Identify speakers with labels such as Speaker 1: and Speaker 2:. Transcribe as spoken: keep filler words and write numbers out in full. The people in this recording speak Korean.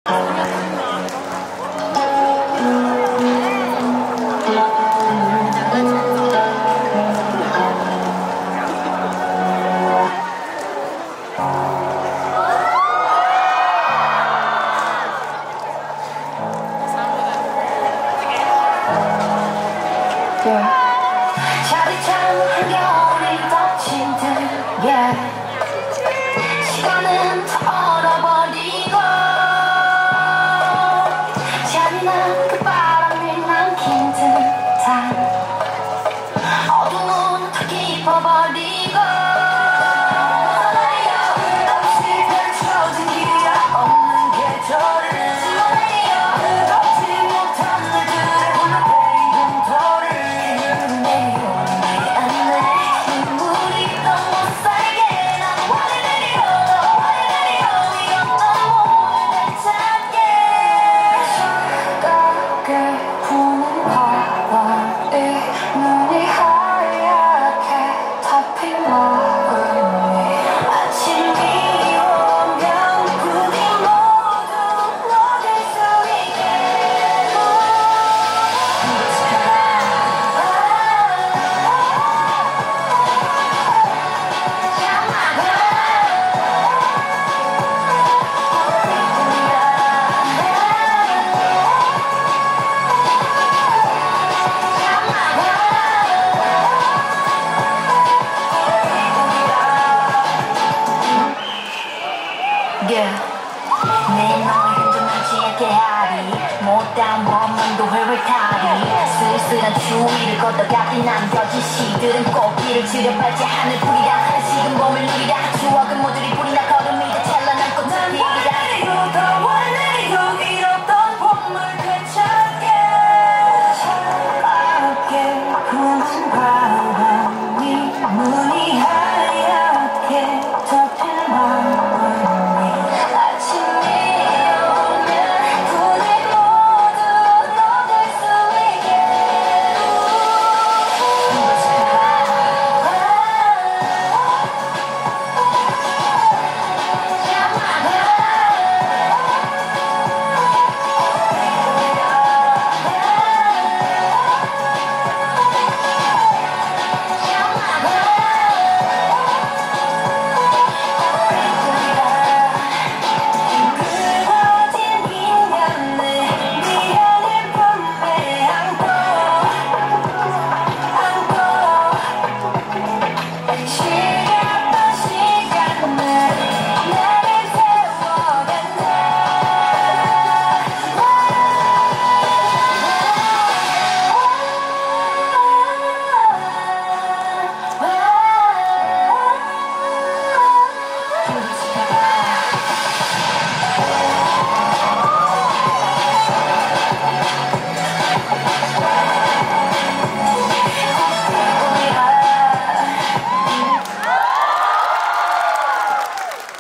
Speaker 1: 차디찬 한겨울이 덮친 듯 yeah. 시간은 다 얼어버리고 잔인한 그 바람이 남긴 듯한 어둠은 다 깊어버리고 없이 펼쳐진 길이라 없는 계절을 내 너의 흔적 남지 않게 하리 못다한 원망도 회회타리 쓸쓸한 추위를 걷어가기 남겨진 시들은 꽃길을 지려 밟지 하늘뿐이라 한식은 봄을 누리라 추억은 모조리